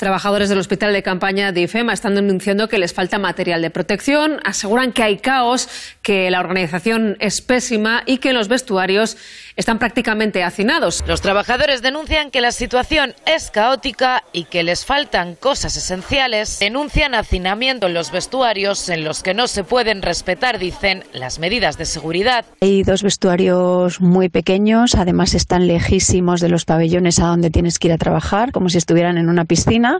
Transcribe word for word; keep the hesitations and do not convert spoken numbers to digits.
Trabajadores del hospital de campaña de IFEMA están denunciando que les falta material de protección, aseguran que hay caos, que la organización es pésima y que en los vestuarios están prácticamente hacinados. Los trabajadores denuncian que la situación es caótica y que les faltan cosas esenciales. Denuncian hacinamiento en los vestuarios en los que no se pueden respetar, dicen, las medidas de seguridad. Hay dos vestuarios muy pequeños, además están lejísimos de los pabellones a donde tienes que ir a trabajar, como si estuvieran en una piscina.